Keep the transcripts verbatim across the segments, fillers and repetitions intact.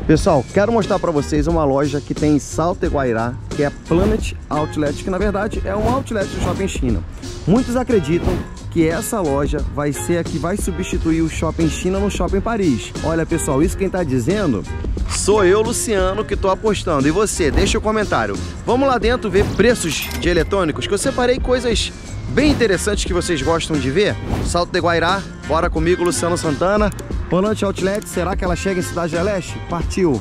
Pessoal, quero mostrar para vocês uma loja que tem em Salto Guairá, que é a Planet Outlet, que na verdade é um outlet do Shopping China. Muitos acreditam que essa loja vai ser a que vai substituir o Shopping China no Shopping Paris. Olha, pessoal, isso quem tá dizendo sou eu, Luciano, que tô apostando. E você, deixa o comentário. Vamos lá dentro ver preços de eletrônicos, que eu separei coisas bem interessantes que vocês gostam de ver. Salto de Guairá, bora comigo, Luciano Santana. Planet Outlet, será que ela chega em Cidade do Leste? Partiu!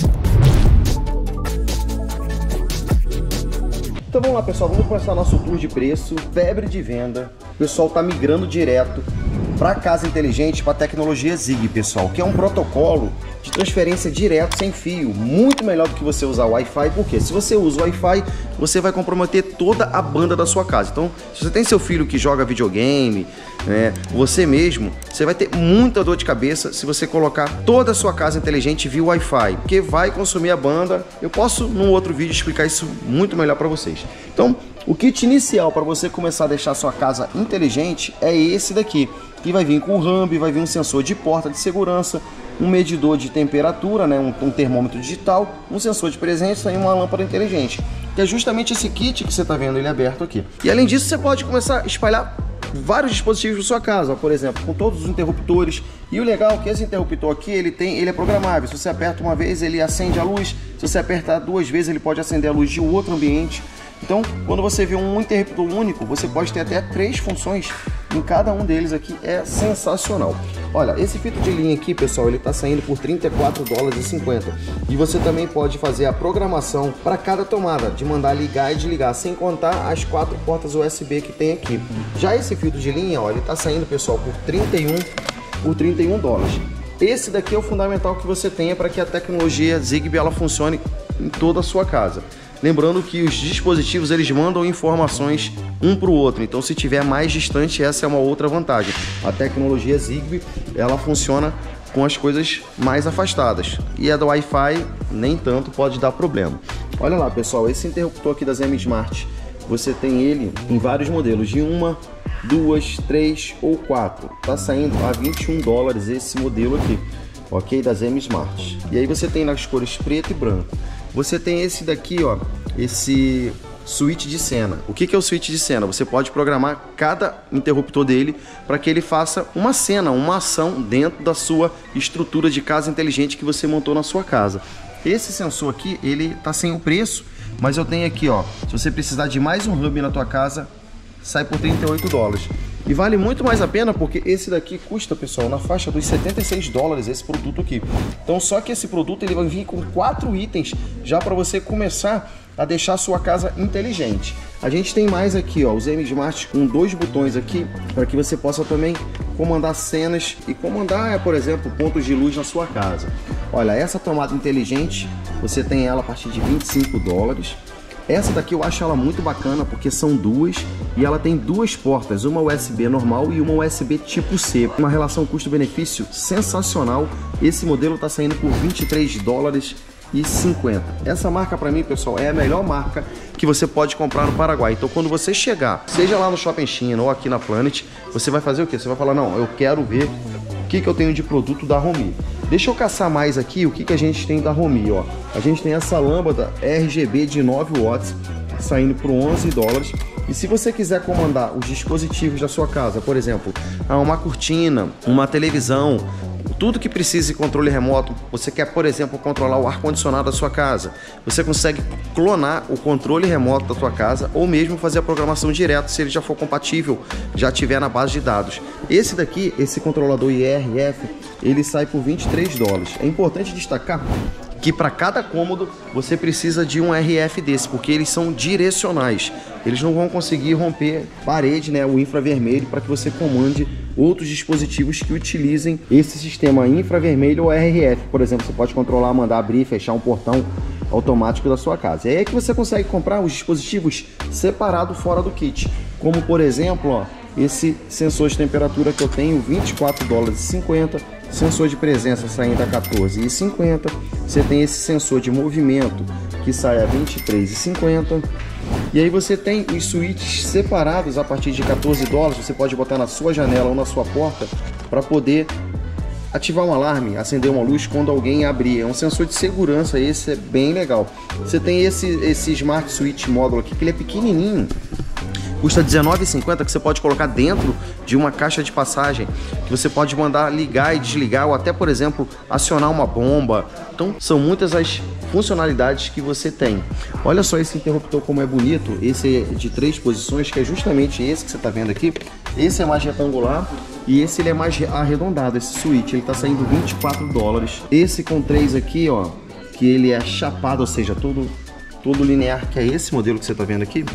Então vamos lá, pessoal, vamos começar nosso tour de preço, febre de venda. O pessoal tá migrando direto para casa inteligente, para tecnologia Zigbee, pessoal, que é um protocolo de transferência direto sem fio, muito melhor do que você usar o Wi-Fi, porque se você usa o Wi-Fi, você vai comprometer toda a banda da sua casa. Então, se você tem seu filho que joga videogame, né, você mesmo, você vai ter muita dor de cabeça se você colocar toda a sua casa inteligente via Wi-Fi, porque vai consumir a banda. Eu posso, num outro vídeo, explicar isso muito melhor para vocês. Então, o kit inicial para você começar a deixar a sua casa inteligente é esse daqui, que vai vir com o Rambi, vai vir um sensor de porta de segurança, um medidor de temperatura, né, um, um termômetro digital, um sensor de presença e uma lâmpada inteligente, que é justamente esse kit que você está vendo ele aberto aqui. E além disso, você pode começar a espalhar vários dispositivos na sua casa, por exemplo, com todos os interruptores. E o legal é que esse interruptor aqui, ele tem, ele é programável. Se você aperta uma vez, ele acende a luz. Se você apertar duas vezes, ele pode acender a luz de outro ambiente. Então, quando você vê um interruptor único, você pode ter até três funções em cada um deles aqui. É sensacional. Olha, esse filtro de linha aqui, pessoal, ele está saindo por trinta e quatro dólares e cinquenta. E você também pode fazer a programação para cada tomada, de mandar ligar e desligar, sem contar as quatro portas U S B que tem aqui. Já esse filtro de linha, ó, ele está saindo, pessoal, por trinta e um, por trinta e um dólares. Esse daqui é o fundamental que você tenha para que a tecnologia Zigbee ela funcione em toda a sua casa. Lembrando que os dispositivos eles mandam informações um para o outro, então se tiver mais distante, essa é uma outra vantagem. A tecnologia Zigbee ela funciona com as coisas mais afastadas, e a do Wi-Fi nem tanto, pode dar problema. Olha lá, pessoal, esse interruptor aqui da Zema Smart, você tem ele em vários modelos, de uma, duas, três ou quatro. Tá saindo a vinte e um dólares esse modelo aqui, ok, da Zema Smart. E aí você tem nas cores preto e branco. Você tem esse daqui, ó, esse switch de cena. O que que é o switch de cena? Você pode programar cada interruptor dele para que ele faça uma cena, uma ação dentro da sua estrutura de casa inteligente que você montou na sua casa. Esse sensor aqui, ele tá sem o preço, mas eu tenho aqui, ó, se você precisar de mais um hub na tua casa, sai por trinta e oito dólares. E vale muito mais a pena porque esse daqui custa, pessoal, na faixa dos setenta e seis dólares esse produto aqui. Então só que esse produto ele vai vir com quatro itens já para você começar a deixar a sua casa inteligente. A gente tem mais aqui, ó, o Zema Smart com dois botões aqui para que você possa também comandar cenas e comandar, por exemplo, pontos de luz na sua casa. Olha, essa tomada inteligente, você tem ela a partir de vinte e cinco dólares. Essa daqui eu acho ela muito bacana porque são duas e ela tem duas portas, uma U S B normal e uma U S B tipo C. Uma relação custo-benefício sensacional. Esse modelo está saindo por vinte e três dólares e cinquenta. Essa marca para mim, pessoal, é a melhor marca que você pode comprar no Paraguai. Então quando você chegar, seja lá no Shopping China ou aqui na Planet, você vai fazer o quê? Você vai falar, não, eu quero ver o que, que eu tenho de produto da Romi. Deixa eu caçar mais aqui o que, que a gente tem da Romi, ó. A gente tem essa lâmpada R G B de nove watts, saindo por onze dólares. E se você quiser comandar os dispositivos da sua casa, por exemplo, uma cortina, uma televisão, tudo que precise de controle remoto, você quer, por exemplo, controlar o ar-condicionado da sua casa, você consegue clonar o controle remoto da sua casa ou mesmo fazer a programação direto se ele já for compatível, já tiver na base de dados. Esse daqui, esse controlador I R F, ele sai por vinte e três dólares. É importante destacar que para cada cômodo você precisa de um R F desse, porque eles são direcionais. Eles não vão conseguir romper parede, né, o infravermelho, para que você comande outros dispositivos que utilizem esse sistema infravermelho ou R F. Por exemplo, você pode controlar, mandar abrir e fechar um portão automático da sua casa. E aí é que você consegue comprar os dispositivos separados fora do kit. Como por exemplo, ó, esse sensor de temperatura que eu tenho, vinte e quatro dólares e cinquenta. Sensor de presença saindo a quatorze reais e cinquenta. Você tem esse sensor de movimento que sai a vinte e três reais e cinquenta. E aí você tem os switches separados a partir de quatorze dólares. Você pode botar na sua janela ou na sua porta para poder ativar um alarme, acender uma luz quando alguém abrir. É um sensor de segurança, esse é bem legal. Você tem esse, esse Smart Switch módulo aqui, que ele é pequenininho. Custa dezenove reais e cinquenta centavos, que você pode colocar dentro de uma caixa de passagem, que você pode mandar ligar e desligar, ou até, por exemplo, acionar uma bomba. Então, são muitas as funcionalidades que você tem. Olha só esse interruptor como é bonito. Esse é de três posições, que é justamente esse que você está vendo aqui. Esse é mais retangular e esse ele é mais arredondado, esse switch. Ele está saindo vinte e quatro dólares. Esse com três aqui, ó, que ele é chapado, ou seja, todo, todo linear, que é esse modelo que você está vendo aqui.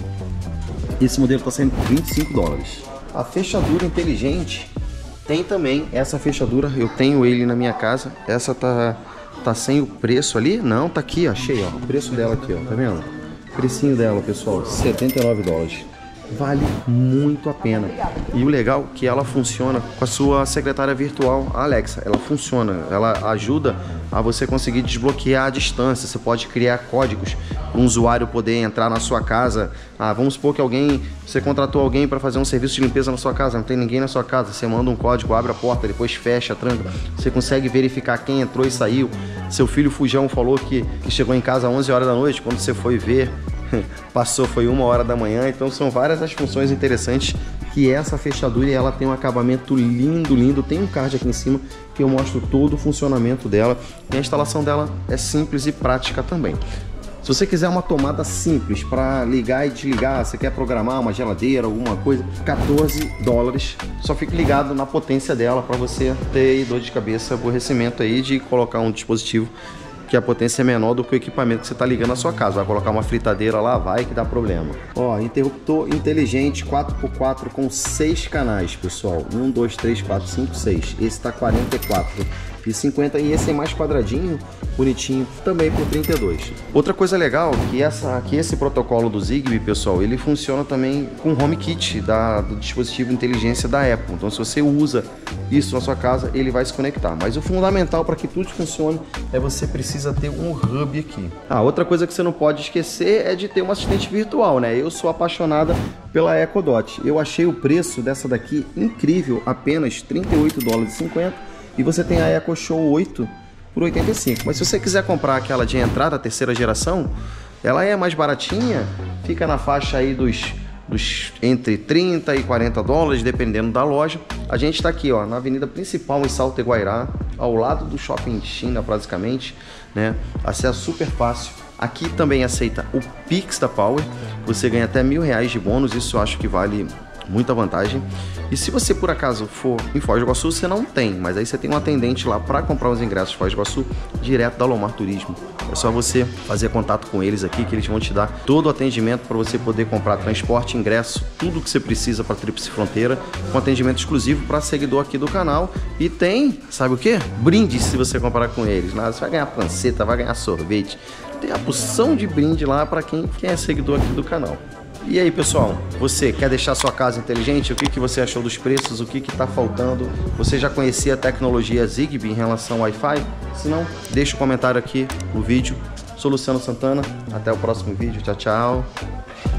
Esse modelo está saindo vinte e cinco dólares. A fechadura inteligente tem também essa fechadura. Eu tenho ele na minha casa. Essa tá, tá sem o preço ali? Não, tá aqui, ó, achei, ó. O preço dela aqui, ó, tá vendo? O precinho dela, pessoal, setenta e nove dólares. Vale muito a pena. E o legal é que ela funciona com a sua secretária virtual, a Alexa. Ela funciona, ela ajuda a você conseguir desbloquear à distância. Você pode criar códigos para um usuário poder entrar na sua casa. Ah, vamos supor que alguém, você contratou alguém para fazer um serviço de limpeza na sua casa, não tem ninguém na sua casa. Você manda um código, abre a porta, depois fecha, tranca. Você consegue verificar quem entrou e saiu. Seu filho Fujão falou que, que chegou em casa às onze horas da noite, quando você foi ver, passou, foi uma hora da manhã. Então são várias as funções interessantes que essa fechadura, e ela tem um acabamento lindo, lindo. Tem um card aqui em cima que eu mostro todo o funcionamento dela, e a instalação dela é simples e prática também. Se você quiser uma tomada simples para ligar e desligar, você quer programar uma geladeira, alguma coisa, quatorze dólares. Só fique ligado na potência dela para você ter dor de cabeça, aborrecimento aí de colocar um dispositivo que a potência é menor do que o equipamento que você está ligando na sua casa. Vai colocar uma fritadeira lá, vai que dá problema. Ó, interruptor inteligente quatro por quatro com seis canais, pessoal. um, dois, três, quatro, cinco, seis. Esse está quarenta e quatro e cinquenta, e esse é mais quadradinho, bonitinho, também por trinta e dois. Outra coisa legal que essa que esse protocolo do Zigbee, pessoal, ele funciona também com o HomeKit da, do dispositivo de inteligência da Apple. Então, se você usa isso na sua casa, ele vai se conectar. Mas o fundamental para que tudo funcione é você precisa ter um hub aqui. Ah, outra coisa que você não pode esquecer é de ter um assistente virtual, né? Eu sou apaixonada pela Echo Dot. Eu achei o preço dessa daqui incrível, apenas trinta e oito dólares e cinquenta. E você tem a Echo Show oito por oitenta e cinco. Mas se você quiser comprar aquela de entrada, terceira geração, ela é mais baratinha, fica na faixa aí dos, dos entre trinta e quarenta dólares, dependendo da loja. A gente está aqui, ó, na avenida principal em Salto Guairá, ao lado do Shopping China, praticamente, né? Acesso super fácil. Aqui também aceita o Pix da Power. Você ganha até mil reais de bônus, isso eu acho que vale muita vantagem. E se você por acaso for em Foz do Iguaçu, você não tem, mas aí você tem um atendente lá para comprar os ingressos de Foz do Iguaçu direto da Lomar Turismo. É só você fazer contato com eles aqui que eles vão te dar todo o atendimento para você poder comprar transporte, ingresso, tudo que você precisa para a Tríplice Fronteira, com atendimento exclusivo para seguidor aqui do canal. E tem, sabe o que? Brinde se você comprar com eles. Lá você vai ganhar panceta, vai ganhar sorvete. Tem a porção de brinde lá para quem, quem é seguidor aqui do canal. E aí, pessoal, você quer deixar sua casa inteligente? O que, que você achou dos preços? O que está faltando? Você já conhecia a tecnologia Zigbee em relação ao Wi-Fi? Se não, deixa um comentário aqui no vídeo. Sou Luciano Santana, até o próximo vídeo. Tchau, tchau.